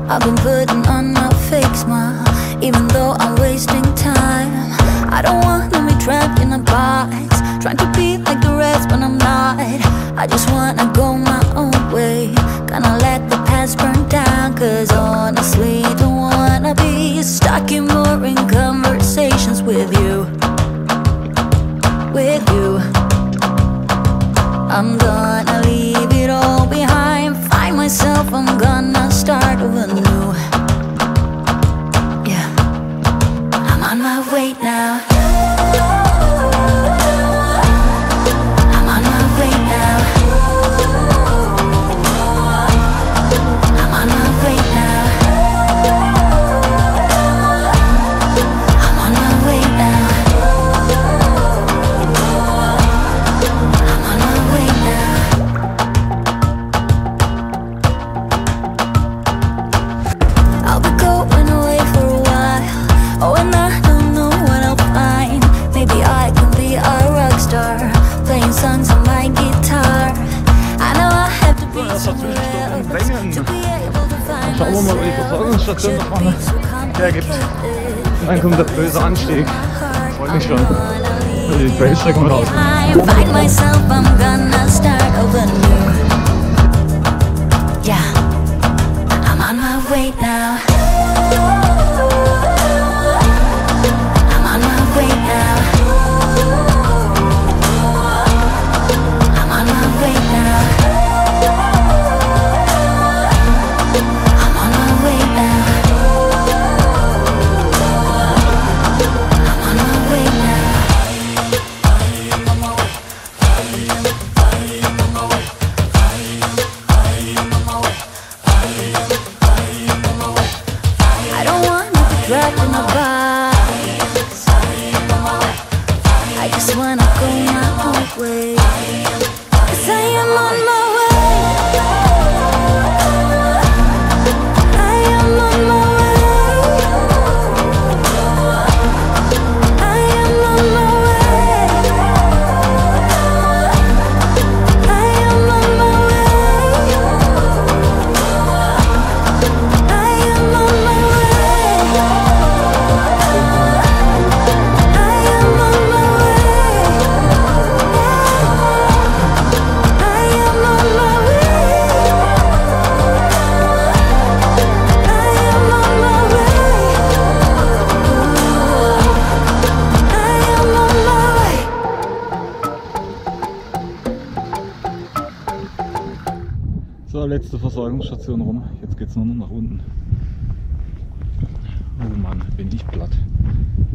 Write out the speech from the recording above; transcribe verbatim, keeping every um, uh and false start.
I've been putting on my fake smile, even though I'm wasting time. I don't wanna be trapped in a box, trying to be like the rest but I'm not. I just wanna go my own way, gonna let the past burn down. Cause honestly, don't wanna be stuck in boring conversations with you. With you, I'm gonna leave it all behind, find myself, I'm gonna start over new. Yeah, I'm on my way now. I'm on my way now. I'm on my way now. I'm on my way now. Oh, and I don't know what I'll find. Maybe I can be a rock star, playing songs on my guitar. I know I have to be somewhere else to be able to find Schauen wir mal, ob die Versorgungsstation da vorne hergibt. Und dann kommt der böse Anstieg. Ich freue mich schon. Also die Trailstrecke mal raus. Find myself, I'm gonna start over new. Yeah, I'm on my way now. Trapped in a box, I just wanna go my own way. Cause I am on my way. I am on my way. I am on my way. I am on my way. I am on my way. So, letzte Versorgungsstation rum. Jetzt geht es nur noch nach unten. Oh Mann, bin ich platt.